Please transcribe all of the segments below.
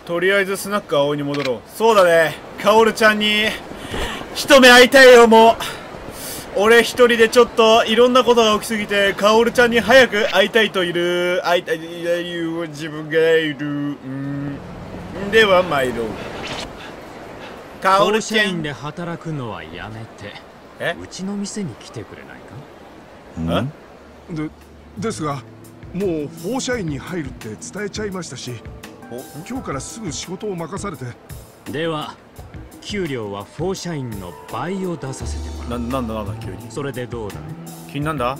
とりあえずスナック青に戻ろう。そうだね、カオルちゃんに一目会いたいよ。もう俺一人でちょっといろんなことが起きすぎて、カオルちゃんに早く会いたいと会いたい自分がいる。では参ろう。カオルちゃん、 社員で働くのはやめて、うちの店に来てくれないか。 ですが、もう放射員に入るって伝えちゃいましたし、今日からすぐ仕事を任されて。 では給料はフォー社員の倍を出させてもらう。 なんだ急に。 それでどうだ。 気になんだ。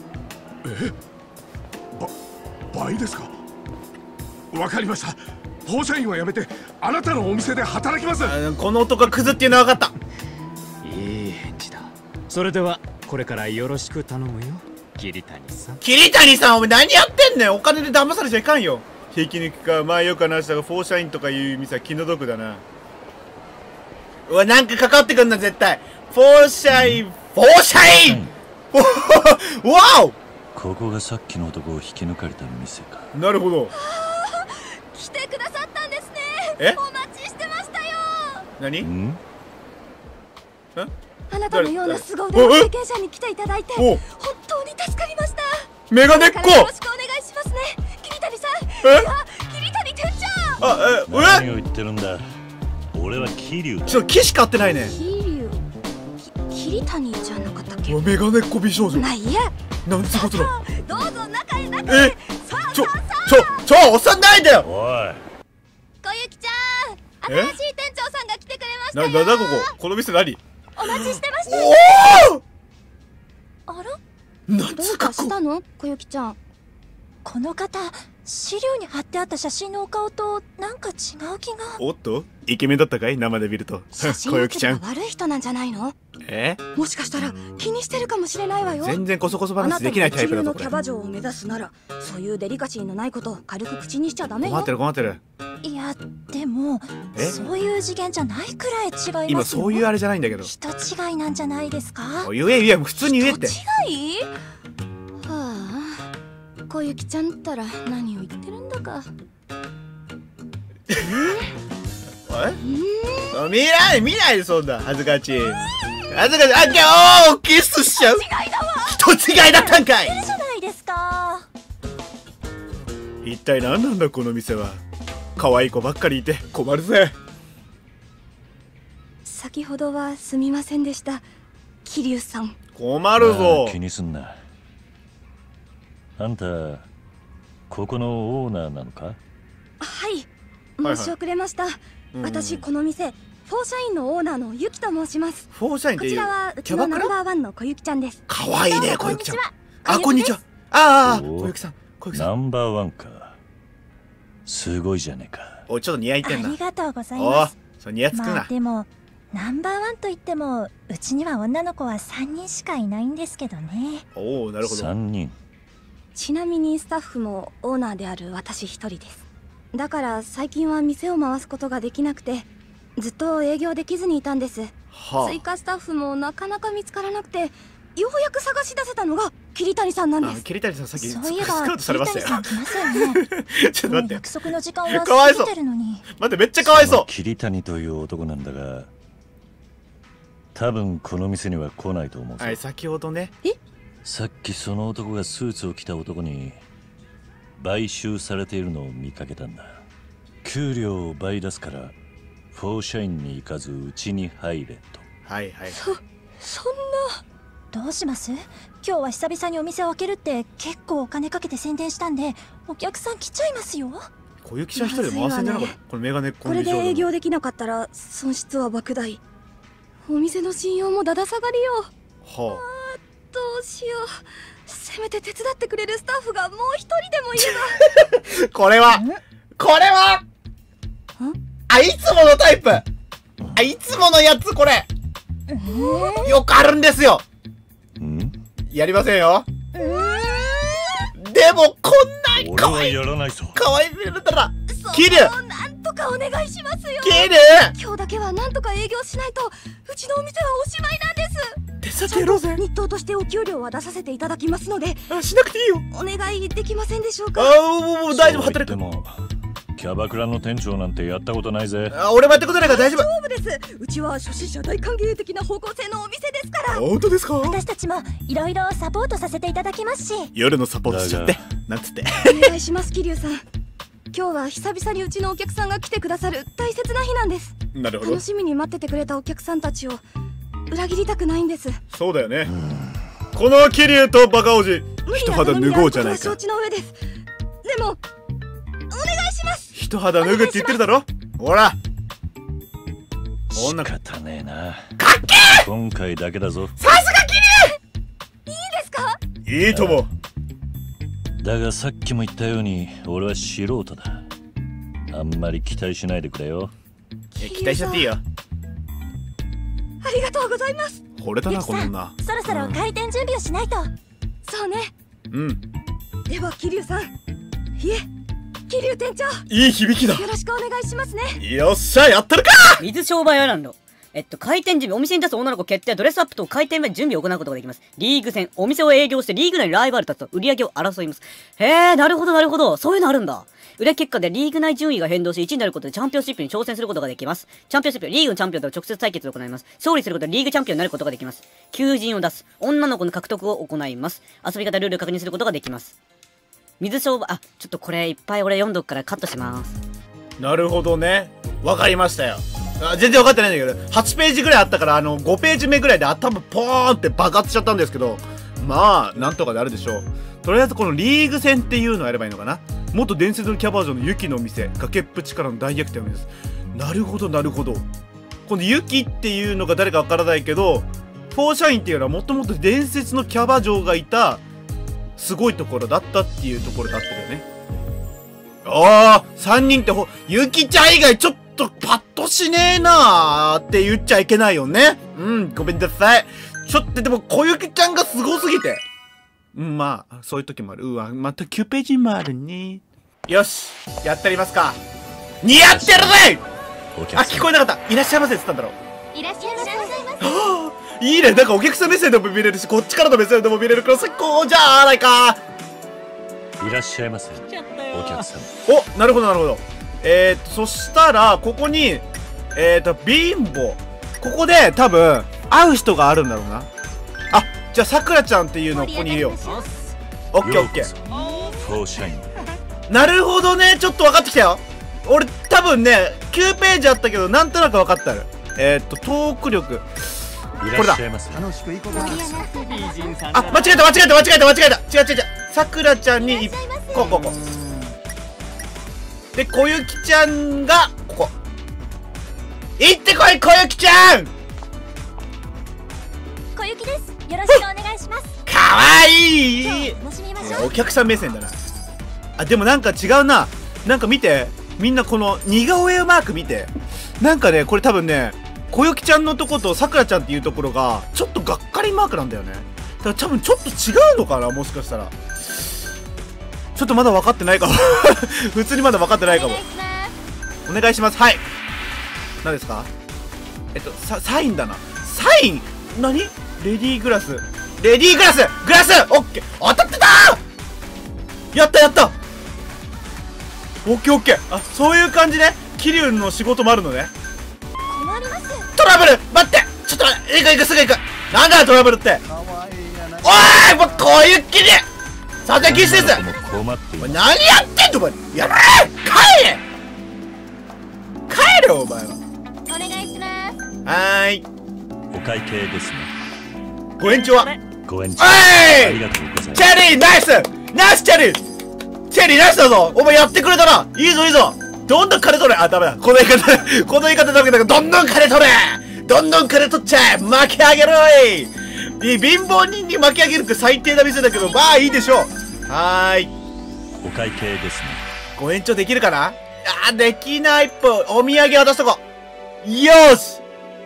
倍ですか。わかりました。放射員はやめてあなたのお店で働きます。 この男はクズっていうのは分かった。 いい返事だ。それではこれからよろしく頼むよ、桐谷さん。 桐谷さん、お前何やってんねん。お金で騙されちゃいかんよ。引き抜きか。前よく話したが、フォーシャインとかいう店は気の毒だな。うわ、なんか関わってくんな絶対。フォーシャインわお、 ここがさっきの男を引き抜かれた店か。 なるほど。 来てくださったんですね。お待ちしてましたよ。 何？ あなたのような凄腕の経験者に来ていただいて本当に助かりました。 メガネっ子、 よろしくお願いしますね、桐谷さん。いや、桐谷店長。 何を言ってるんだ。俺は桐生だ。 ちょっと騎士買ってないね。 桐谷じゃなかったっけ。 メガネっ子美少女。 まあいいや。 なんつうことだ。 どうぞ中へ。 押さないでよ。 おい、 小雪ちゃん、新しい店長さんが来てくれましたよ。 なんだこの店何。 お待ちしてましたよ。あら、どうかしたの小雪ちゃん。 この方、資料に貼ってあった写真のお顔となんか違う気が。 おっと、イケメンだったかい、生で見ると。 写真の気が悪い人なんじゃないの。もしかしたら気にしてるかもしれないわよ。 全然コソコソ話できないタイプだと。 あなたが一流のキャバ嬢を目指すなら、そういうデリカシーのないことを軽く口にしちゃダメよ。 困ってる。 いや、でもそういう次元じゃないくらい違いますよ。 今そういうあれじゃないんだけど。 人違いなんじゃないですか。 言え普通に言えって。 人違い？はあ、小雪ちゃんったら何を言ってるんだか。 見ないで、そんな恥ずかしい。キスしちゃう。人違いだったんかい。 じゃないですか。 一体何なんだこの店は。可愛い子ばっかりいて困るぜ。 先ほどはすみませんでした、桐生さん。 困るぞ。 気にすんな。あんたここのオーナーなのか。 はい、申し遅れました。私この店フォーシャインのオーナーのユキと申します。 フォーシャインっていうこちらはうちのナンバーワンの小雪ちゃんです。 可愛いね、小雪ちゃん。こんにちは。小雪さん。 ナンバーワンか。すごいじゃねえか。 ちょっと似合いてんな。 ありがとうございます。 似合つくな。 でもナンバーワンといってもうちには女の子は3人しかいないんですけどね。 なるほど。 3人。 ちなみにスタッフもオーナーである私一人です。だから最近は店を回すことができなくて、ずっと営業できずにいたんです。追加スタッフもなかなか見つからなくて、ようやく探し出せたのが桐谷さんなんです。 桐谷さん、さっきそういえばスカウトされましたよ。 桐谷さん来ますよね。 ちょっと待って、 約束の時間は過ぎてるのに。 待って、めっちゃかわいそう。 桐谷という男なんだが、多分この店には来ないと思うぞ。 先ほどね。 さっきその男がスーツを着た男に買収されているのを見かけたんだ。給料を倍出すからフォーシャインに行かずうちに入れと。 そんな。どうします？今日は久々にお店を開けるって結構お金かけて宣伝したんで、お客さん来ちゃいますよ。 小雪ちゃん一人で回せんじゃなかった。これメガネっ子。 これで営業できなかったら損失は莫大。お店の信用もだだ下がりよ。どうしよう。せめて手伝ってくれるスタッフがもう一人でもいれば。 これはいつものタイプ。いつものやつ。これよくあるんですよ。やりませんよ。でもこんなにかわいい見れたら。キル、 なんとかお願いしますよ。今日だけはなんとか営業しないとうちのお店はおしまいなんです。 手先やろうぜ。 日当としてお給料は出させていただきますので。 しなくていいよ。 お願いできませんでしょうか。 もう大丈夫。働く。 でもキャバクラの店長なんてやったことないぜ。 俺もやったことないから大丈夫。 大丈夫です。うちは初心者大歓迎的な方向性のお店ですから。 本当ですか？ 私たちもいろいろサポートさせていただきますし。 夜のサポートしちゃってなんつって。 お願いします桐生さん。今日は久々にうちのお客さんが来てくださる大切な日なんです。 なるほど。 楽しみに待っててくれたお客さんたちを裏切りたくないんです。 そうだよね。この桐生とバカ王子一肌脱ごうじゃないか。 承知の上です。でもお願いします。 一肌脱ぐって言ってるだろ。ほら仕方ねえな。 かっけー。 今回だけだぞ。 さすが桐生。いいですか？ 生いいとも。 だがさっきも言ったように俺は素人だ。あんまり期待しないでくれよ。 期待しちゃっていいよ。 ありがとうございます。 惚れたなこの女。 そろそろ開店準備をしないと。 そうね。 うん。 では桐生さん、いえ桐生店長、 いい響きだ。 よろしくお願いしますね。 よっしゃやったるか。 水商売アイランド。開店準備、お店に出す女の子決定、ドレスアップと開店前準備を行うことができます。リーグ戦、お店を営業してリーグ内ライバルたちと売り上げを争います。へえ、なるほどなるほど。そういうのあるんだ。裏結果でリーグ内順位が変動し1位になることでチャンピオンシップに挑戦することができます。チャンピオンシップ、リーグのチャンピオンと直接対決を行います。勝利することでリーグチャンピオンになることができます。求人を出す。女の子の獲得を行います。遊び方ルールを確認することができます。水商売、ちょっとこれいっぱい俺読んどくからカットします。 なるほどね。わかりましたよ。全然分かってないんだけど、8ページぐらいあったから5ページ目ぐらいで頭ポーンって爆発しちゃったんですけど、まあなんとかなるでしょう。とりあえずこのリーグ戦っていうのをやればいいのかな。元伝説のキャバ嬢のユキの店、崖っぷちからの大逆転です。なるほどなるほど。このユキっていうのが誰かわからないけど、フォーシャインっていうのはもともと伝説のキャバ嬢がいたすごいところだったっていうところだったよね。ああ、3人ってユキちゃん以外ちょっとパッとしねえなーって言っちゃいけないよね。ごめんなさい。ちょっとでも小雪ちゃんがすごすぎて。まあそういう時もある。また9ページもあるね。よし、やってやりますか。似合ってるぜ。聞こえなかった。いらっしゃいませって言ったんだろう。 いらっしゃいませ。 いいね。なんかお客さん目線でも見れるし、こっちからの目線でも見れるから最高じゃないか。 いらっしゃいませお客さん。 お、なるほどなるほど。そしたらここにビンボ、ここで多分会う人があるんだろうな。あ、じゃあさくらちゃんっていうのここにいるよ。オッケーオッケー。 フォーシャイン。 なるほどね。ちょっと分かってきたよ。俺多分ね9ページあったけどなんとなく分かったる。トーク力、これだ。あ、間違えた。違う。さくらちゃんにここで、小雪ちゃんがここ。行ってこい小雪ちゃん。 小雪です。よろしくお願いします。 かわいい。 楽しみましょう。 お客さん目線だな。あ、でもなんか違うな。なんか見て、みんなこの似顔絵マーク見て。なんかね、これ多分ね、小雪ちゃんのとことさくらちゃんっていうところがちょっとがっかりマークなんだよね。だから多分ちょっと違うのかな、もしかしたら。ちょっとまだ分かってないかも。普通にまだ分かってないかも。お願いします。はい。何ですか？サインだな。サイン？何？レディーグラス。グラスオッケー。当たってたー。やったオッケー。あ、そういう感じね。桐生の仕事もあるのね。 困ります。 トラブル待って、ちょっと待って。行くすぐ行く。なんだトラブルって。おいもうこういう桐生佐々木施設。お前何やってんのお前。やばい。帰れお前は。 お願いします。 はーい。 お会計ですね。 ご延長はご延長ありがとうございます。 チェリーナイスチェリーナイスだぞ。お前やってくれたな。いいぞどんどん金取れ。あ、ダメだ。この言い方ダメだからどんどん金取っちゃえ。巻き上げろい。貧乏人に巻き上げるって最低な店だけど、まあいいでしょう。はーい。 お会計ですね。 ご延長できるかな。あ、できないっぽい。お土産渡しとこう。よし。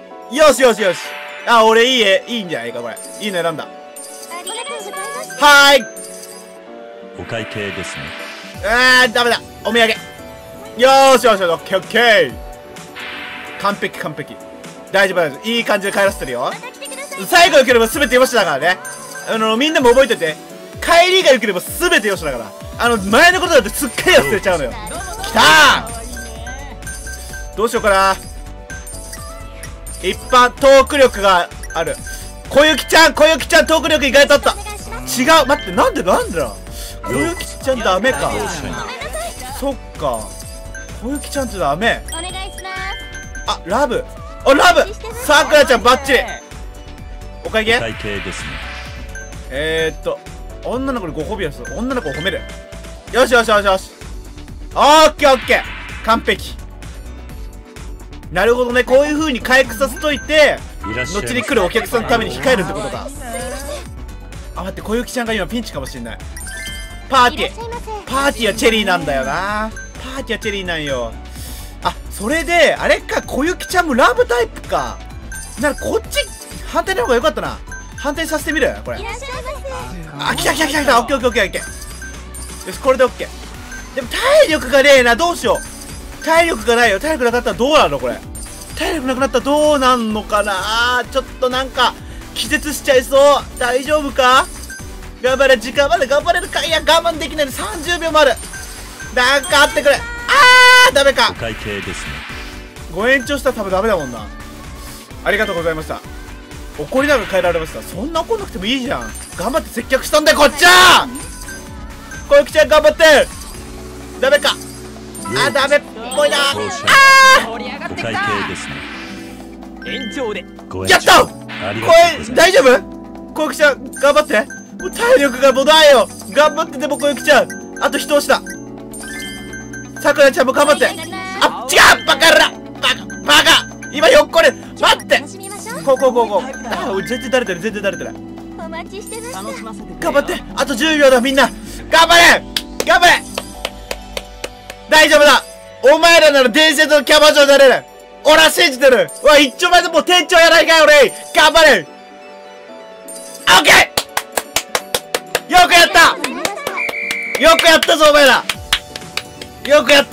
あ、俺いいんじゃないかこれ。いいの選んだ。 ありがとうございます。 はーい。 お会計ですね。 ダメだ。お土産。よーし、オッケー。完璧。大丈夫。いい感じで帰らせてるよ。最後良ければ全てよしだからね。みんなも覚えてて。帰りが良ければ全てよしだから。前のことだってすっかり忘れちゃうのよ。 きたー。どうしようかな。一般トーク力がある小雪ちゃん、トーク力意外とあった。違う、待って、なんで小雪ちゃんダメか。そっか、小雪ちゃんってダメ。 お願いします。 あ、ラブさくらちゃんバッチリ。お会計会計ですね。 女の子にご褒美をする。女の子を褒める。よし。オッケー完璧。なるほどね、こういう風に回復させといて後に来るお客さんのために控えるってことか。あ、待って、小雪ちゃんが今ピンチかもしれない。パーティーはチェリーなんだよな。あ、それであれか、小雪ちゃんもラブタイプか。ならこっち反対の方が良かったな。反対させてみるこれ。あ、来た。オッケー。よし、これでオッケー。でも体力がねえな。どうしよう。体力がないよ。体力なかったらどうなのこれ。体力なくなったらどうなんのかな。ちょっとなんか気絶しちゃいそう。大丈夫か。頑張れ、時間まで頑張れるか。いや、我慢できないの。30秒もある。なんかあってくれ。ダメか。 会計ですね。 ご延長したら多分ダメだもんな。ありがとうございました。怒りながら変えられました。そんな怒んなくてもいいじゃん。頑張って接客したんだよこっちは。小雪ちゃん頑張って。ダメか。ダメっぽいな。 お会計ですね。 延長でやった。大丈夫。小雪ちゃん頑張って。もう体力がもうないよ。頑張って。でも小雪ちゃんあと一押しだ。さくらちゃんも頑張って。あ、違う、バカらバカ。今ひょっこり待って。こう。あ、全然だれてる。 お待ちしてました。 頑張って。あと10秒だみんな。頑張れ。大丈夫だ。お前らなら伝説のキャバ嬢になれる。俺は信じてる。うわ、一丁前でもう店長やないかよ俺。頑張れ。オッケー。よくやったぞお前ら。よくやった。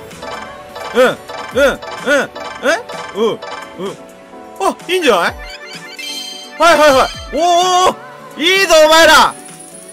あ、いいんじゃない。はい。おいいぞお前ら。 あ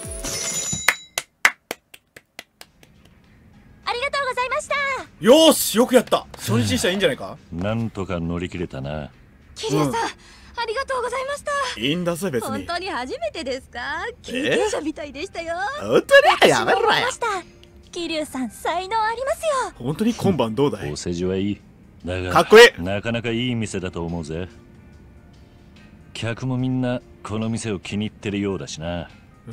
りがとうございました。 よーし、よくやった。初日にしたらいいんじゃないか。 なんとか乗り切れたな。 キリアさん、ありがとうございました。 いいんだぜ別に。 本当に初めてですか。経験者みたいでしたよ。 本当にやめろよ。 桐生さん才能ありますよ。 本当に今晩どうだい。 お世辞はいい。だがかっこいい。 なかなかいい店だと思うぜ。客もみんなこの店を気に入ってるようだしな。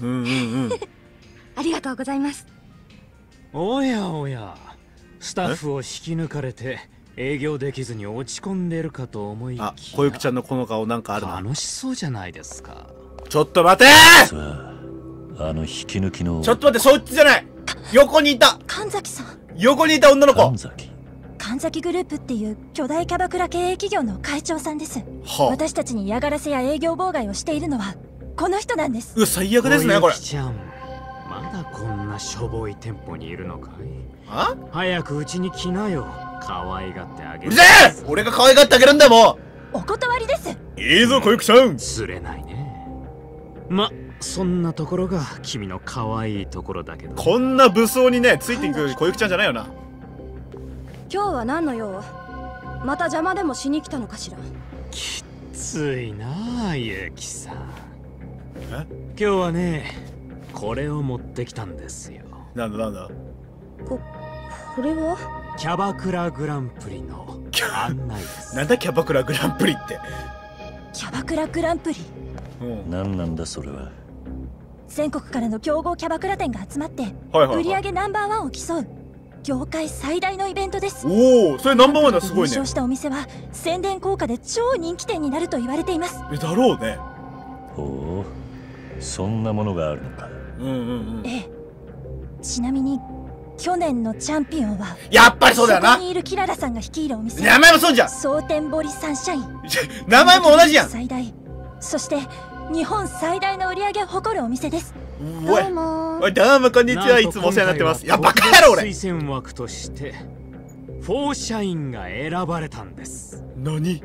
ありがとうございます。 おやスタッフを引き抜かれて営業できずに落ち込んでるかと思いきや。 あ、小雪ちゃんのこの顔なんかあるな。 楽しそうじゃないですか。 ちょっと待てさあ、引き抜きの。 ちょっと待って、そっちじゃない。横にいた神崎さん。 横にいた女の子。 神崎グループっていう巨大キャバクラ経営企業の会長さんです。私たちに嫌がらせや営業妨害をしているのはこの人なんです。 最悪ですねこれ。 小雪ちゃん、まだこんなしょぼい店舗にいるのかい。 あ、 早くうちに来なよ。可愛がってあげる。 うるせえ。俺が可愛がってあげるんだもん。お断りです。 いいぞ小雪ちゃん。 釣れないね。そんなところが君の可愛いところだけど。 こんな武装にねついていく小雪ちゃんじゃないよな。 今日は何の用。また邪魔でもしに来たのかしら。 きついなあ、ゆきさん。今日はね、これを持ってきたんですよ。 なんだこれはキャバクラグランプリの案内です。 なんだキャバクラグランプリって。 キャバクラグランプリ。 何なんだそれは。 全国からの強豪キャバクラ店が集まって売り上げナンバー1を競う業界最大のイベントです。 おお、それナンバー1だ。すごいね。 優勝したお店は宣伝効果で超人気店になると言われています。 だろうね。 ほう、そんなものがあるのか。 ええ。ちなみに去年のチャンピオンはやっぱりそうだよな。 そこにいるキララさんが率いるお店。 名前もそうじゃん。 蒼天堀サンシャイン。 名前も同じやん。 最大、そして日本最大の売り上げを誇るお店です。 どうもこんにちは。いつもお世話になってます。いや、バカ野郎俺。 推薦枠としてフォーシャインが選ばれたんです。 何。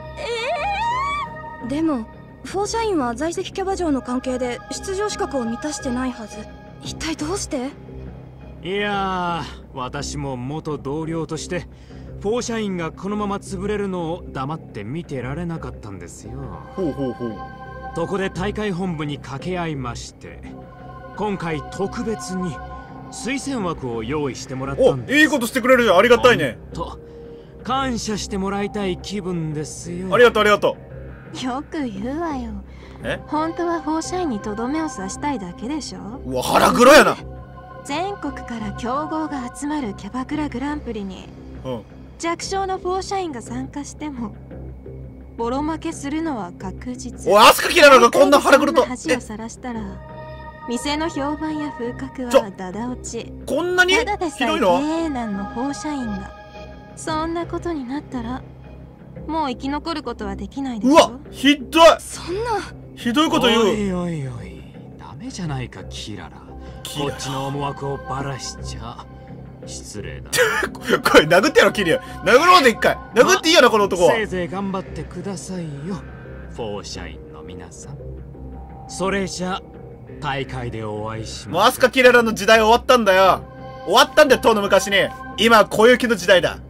でもフォーシャインは在籍キャバ嬢の関係で出場資格を満たしてないはず。一体どうして。 いやー、私も元同僚としてフォーシャインがこのまま潰れるのを黙って見てられなかったんですよ。 ほうほうほう。 そこで大会本部に掛け合いまして、今回特別に推薦枠を用意してもらったんです。 お、いいことしてくれるじゃん。ありがたいね。 と感謝してもらいたい気分ですよ。 ありがとうありがとう。よく言うわよ。本当はフォーシャインにとどめを刺したいだけでしょ。 うわ、腹黒やな。 全国から強豪が集まるキャバクラグランプリに、弱小のフォーシャインが参加してもボロ負けするのは確実。 おい、アスカキララがこんな腹黒と恥をさらしたら店の評判や風格はダダ落ち。 こんなにひただでさえどいの？ 経営難のフォーシャインがそんなことになったらもう生き残ることはできないでしょ。 うわ、ひどい。 そんなひどいこと言う。 おいおいおい、ダメじゃないかキララ。こっちの思惑をバラしちゃ失礼だ。 これ殴ってやろ、キリア。殴ろうで一回。殴っていいよな、この男は。 せいぜい頑張ってくださいよ、フォーシャインの皆さん。それじゃ大会でお会いしましょう。 もうアスカキララの時代終わったんだよ。終わったんだよ、とうの昔に。今は小雪の時代だ。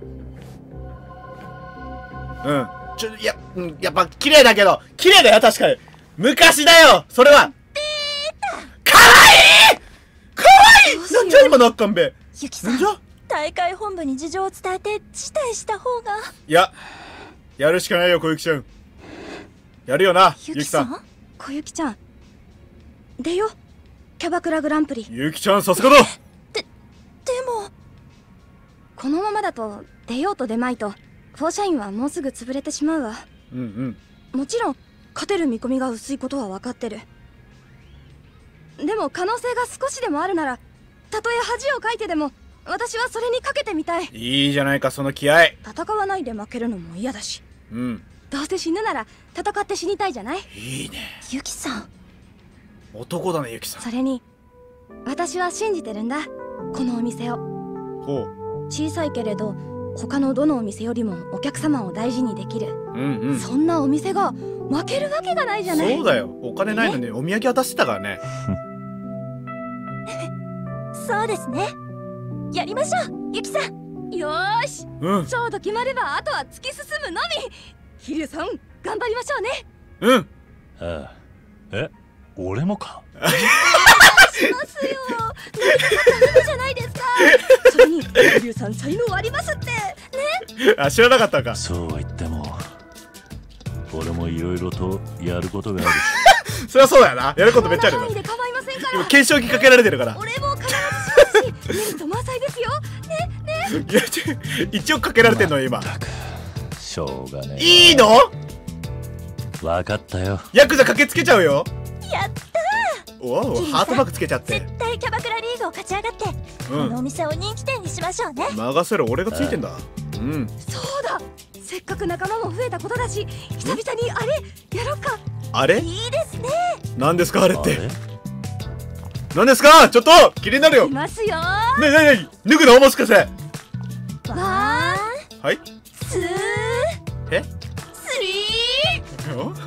うん。やっぱ綺麗だけど、綺麗だよ、確かに。昔だよ、それは。かわいいかわいい。なんじゃ今のあっかんべ。 ユキさん、大会本部に事情を伝えて辞退した方が。 いや、やるしかないよ、小雪ちゃん。やるよな、ゆきさん。 小雪ちゃん、出よ、キャバクラグランプリ。 ゆきちゃん、さすがだ。 でもこのままだと出ようと出まいとフォーシャインはもうすぐ潰れてしまうわ。もちろん勝てる見込みが薄いことは分かってる。でも可能性が少しでもあるなら、たとえ恥をかいてでも私はそれにかけてみたい。 いいじゃないか、その気合。 戦わないで負けるのも嫌だし、 うん。 どうせ死ぬなら戦って死にたいじゃない。 いいね。 ユキさん、 男だね、ゆきさん。 それに私は信じてるんだ、このお店を。 ほう。 小さいけれど他のどのお店よりもお客様を大事にできる、そんなお店が負けるわけがないじゃない。 そうだよ、お金ないのにお土産渡してたからね。 そうですね、やりましょう、ゆきさん。 よーし、そうと決まればあとは突き進むのみ。桐生さん、頑張りましょうね。 うん。 ああ、俺もか。 しますよ。乗りかかったじゃないですか。それに桐生さん才能ありますってね。 あ、知らなかったか。 そうは言っても俺もいろいろとやることがある。 そりゃそうだよな、やることめっちゃあるよな。 で構いませんから。 今懸賞金かけられてるから。 俺も必ずしますし、メリット満載ですよ。ね。 いや、1億かけられてんの今。 しょうがねえ。 いいの？ わかったよ。 ヤクザ駆けつけちゃうよ。 やったー。 おお、ハートマークつけちゃって。 絶対キャバクラリーグを勝ち上がって、このお店を人気店にしましょうね。 任せる、俺がついてんだ。 そうだ、せっかく仲間も増えたことだし、久々にあれやろうか。 あれ？ いいですね。 何ですかあれって。何ですか、ちょっと気になるよ。 いますよ。 ね、脱ぐのもしかして。 ワン、 はい、 ツー、スリー、フォーシャイン。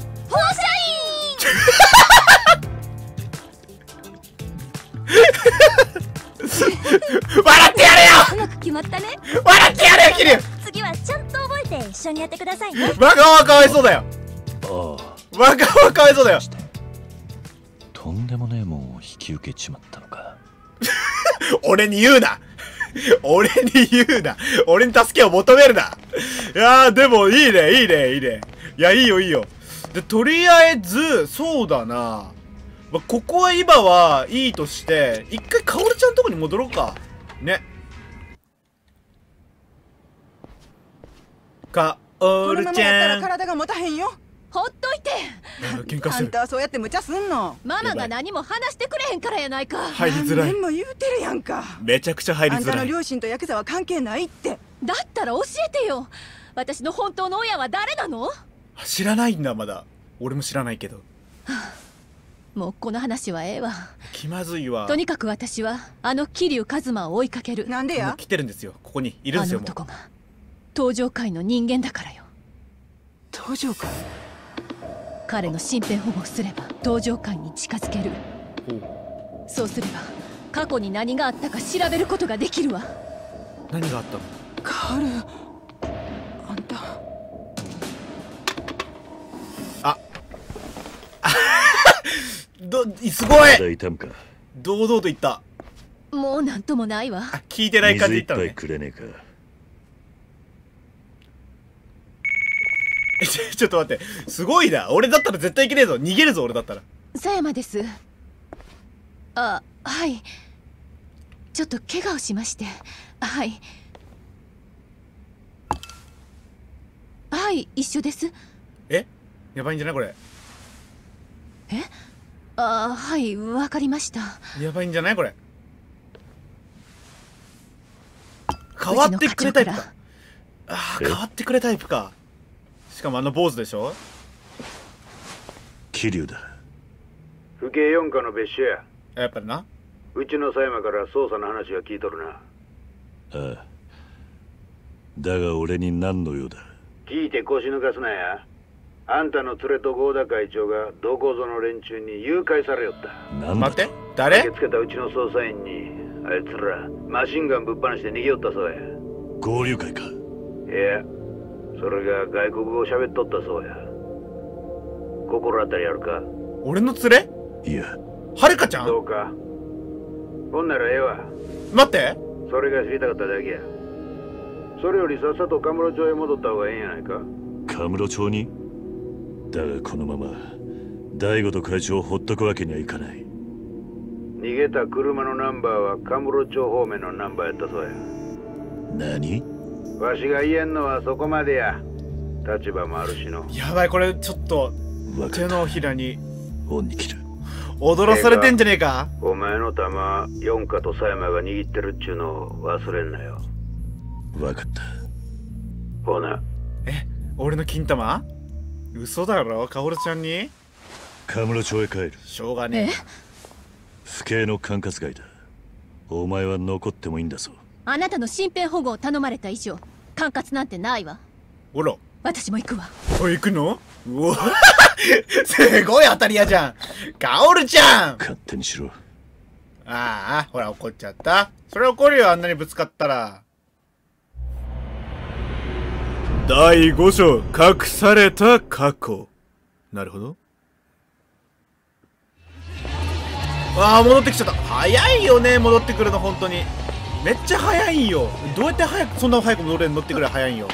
笑ってやれよ。 うまく決まったね。 笑ってやれよ、キリュウ。 次はちゃんと覚えて一緒にやってくださいね。 バカはかわいそうだよ。バカはかわいそうだよ。 とんでもねえもんを引き受けちまったのか。 俺に言うな。俺に言うな。俺に助けを求めるな。いやー、でもいいね、いいね、いいね。いや、いいよ、いいよ。で、とりあえず、そうだな。まあ、ここは今はいいとして、一回カオルちゃんのとこに戻ろうか。ね。カオルちゃん。このままやったら体が持たへんよ。ほっといて。 喧嘩してる。 あんたはそうやって無茶すんの。ママが何も話してくれへんからやないか。 入りづらい。 何年も言うてるやんか。 めちゃくちゃ入りづらい。 あんたの両親とヤクザは関係ないって。だったら教えてよ。私の本当の親は誰なの？ 知らないんだ、まだ。俺も知らないけど。 もうこの話はええわ。 気まずいわ。 とにかく私はあの桐生一馬を追いかける。なんでや？ 来てるんですよ。ここにいるんですよ。 あの男が登場界の人間だからよ。登場界？彼の身辺保護をすれば登場界に近づける。そうすれば過去に何があったか調べることができるわ。 何があったの？ カール、あんた。 すごい。 まだ痛むか？ 堂々と言った。 もうなんともないわ。 聞いてない感じで言ったのね。 水一杯くれねえか？ ちょっと待って、すごいな。俺だったら絶対いけねえぞ。逃げるぞ俺だったら。 狭山です。あ、はい。ちょっと怪我をしまして。はい。はい、一緒です。 え？やばいんじゃないこれ。 え？あ、はい、わかりました。 やばいんじゃないこれ。変わってくれタイプか。ああ、変わってくれタイプか。しかもあの坊主でしょ。 桐生だ。 府警4課の別所や。 やっぱりな。 うちの狭山から捜査の話は聞いとるな。 ああ。だが俺に何の用だ？ 聞いて腰抜かすなや。あんたの連れと合田会長がどこぞの連中に誘拐されよった。 なんだと？ 待って、誰？ 駆けつけたうちの捜査員にあいつらマシンガンぶっ放して逃げよったそうや。 合流会か？ いや、それが外国語を喋っとったそうや。心当たりあるか？ 俺の連れ？ いや、 はるかちゃん？ どうか。ほんならええわ。 待って、 それが知りたかっただけや。それよりさっさとカムロ町へ戻った方がええんやないか。 カムロ町に？だがこのまま大悟と会長をほっとくわけにはいかない。 逃げた車のナンバーはカムロ町方面のナンバーやったそうや。 何？ わしが言えんのはそこまでや。立場もあるしの。 やばい、これちょっと手のひらに恩に切る。 踊らされてんじゃねえか？ お前の玉4課と狭山が握ってるっちゅうのを忘れんなよ。 分かった。 ほな。 え、俺の金玉？嘘だろ、カオルちゃんに。 カムロ町へ帰る。 しょうがねえ。 府警の管轄外だ。お前は残ってもいいんだぞ。 あなたの身辺保護を頼まれた以上管轄なんてないわ。 おら、 私も行くわ。 おい、行くの？うおすごい当たり屋じゃん、カオルちゃん。 勝手にしろ。 ああ、ほら怒っちゃった。それ怒るよ、あんなにぶつかったら。第5章、隠された過去。なるほど。ああ、戻ってきちゃった。早いよね、戻ってくるの、本当に。めっちゃ早いよ。どうやってそんな早く戻れるのってくらい早いんよ。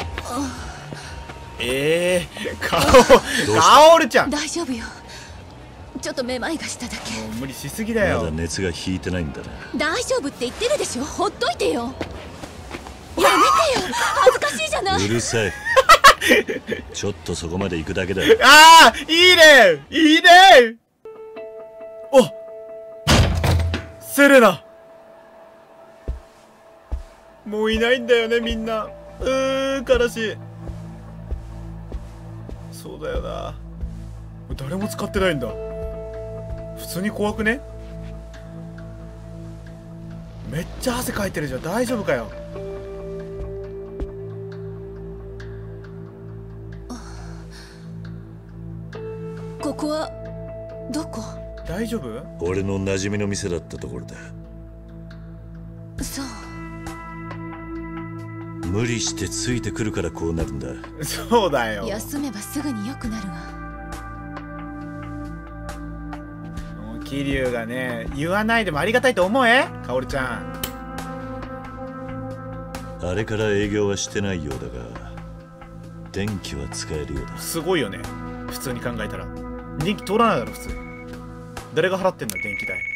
カオルちゃん。 大丈夫よ。ちょっとめまいがしただけ。 もう無理しすぎだよ。 まだ熱が引いてないんだな。 大丈夫って言ってるでしょ。ほっといてよ。やめてよ。恥ずかしいじゃない。 うるさい。ちょっとそこまで行くだけだ。 ああ、いいね、いいね。お、セレナ。もういないんだよね、みんな。悲しい。そうだよな。誰も使ってないんだ。普通に怖くね？めっちゃ汗かいてるじゃん。大丈夫かよ。 ここはどこ？ 大丈夫？ 俺の馴染みの店だったところだ。 そう。 無理してついてくるからこうなるんだ。 そうだよ。 休めばすぐに良くなるわ。 桐生がね、言わないでもありがたいと思え、カオルちゃん。 あれから営業はしてないようだが、電気は使えるようだ。 すごいよね、普通に考えたら。電気通らないだろ普通。誰が払ってんだ電気代。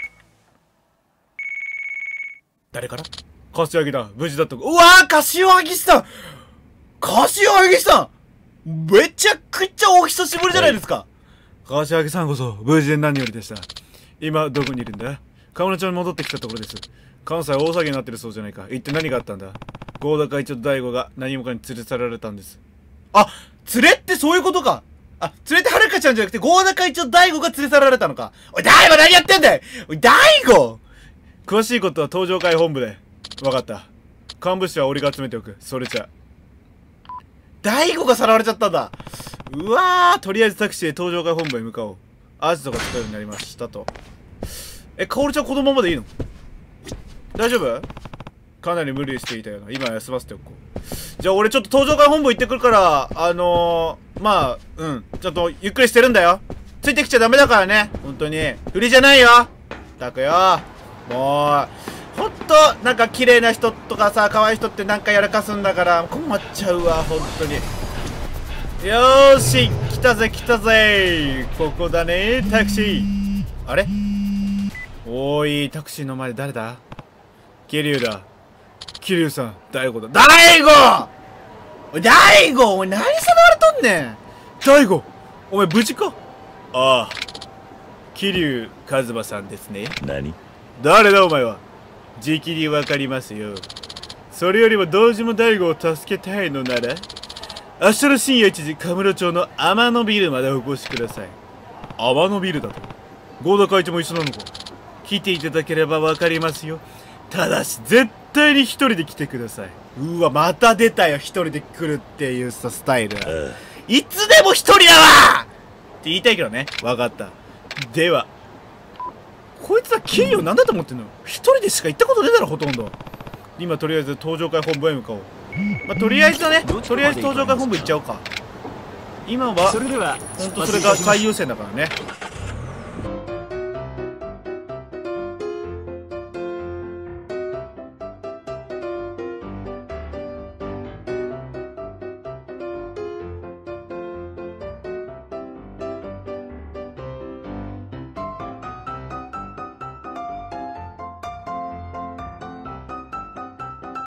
誰から？柏木だ、無事だった。うわー、柏木さん、柏木さん、めちゃくちゃお久しぶりじゃないですか。柏木さんこそ無事で何よりでした。今どこにいるんだ？河村町に戻ってきたところです。関西大騒ぎになってるそうじゃないか。一体何があったんだ？合田会長と大悟が何者かに連れ去られたんです。あ、連れってそういうことか。あ、連れてはるかちゃんじゃなくて合田会長と大悟が連れ去られたのか。おい大悟、何やってんだよ。おい大悟、詳しいことは東上会本部で。分かった。幹部室は俺が集めておく。それじゃ大悟がさらわれちゃったんだ。うわー、とりあえずタクシーで東上会本部へ向かおう。アジトが使うようになりましたと。え、カオルちゃんこのままでいいの？ 大丈夫？かなり無理していたよな。今休ませておこう。じゃあ俺ちょっと登場会本部行ってくるから、まあ、ちょっとゆっくりしてるんだよ。ついてきちゃダメだからね。本当に。振りじゃないよ。たくよ。もう、ほんと、なんか綺麗な人とかさ、可愛い人ってなんかやらかすんだから、困っちゃうわ、本当に。よーし、来たぜ来たぜ。ここだね、タクシー。あれ？おーい、タクシーの前で誰だ？桐生だ。桐生さん、大悟だ。大悟！おい、大悟！おい、何さらわれとんねん！大悟！お前無事か？ああ。桐生一馬さんですね。 何？ 誰だお前は。じきにわかりますよ。それよりも同時も大悟を助けたいのなら、明日の深夜1時、カムロ町の天野ビルまでお越しください。天野ビルだと？合田会長も一緒なのか？来ていただければわかりますよ。ただし、絶対に一人で来てください。うわ、また出たよ、一人で来るっていうさ、スタイル。いつでも一人だわって言いたいけどね。わかった。では、こいつはキリを何だと思ってんの？一人でしか行ったことねえだろ、ほとんど。今、とりあえず登場会本部へ向かおう。まあ、とりあえずだね。とりあえず登場会本部行っちゃおうか。今は、ほんとそれが最優先だからね。